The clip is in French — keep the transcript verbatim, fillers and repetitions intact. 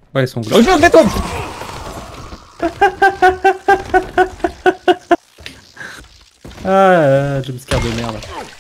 Ouais, ils sont glauques. Oh, je tombe. Ah, jumpscare de merde.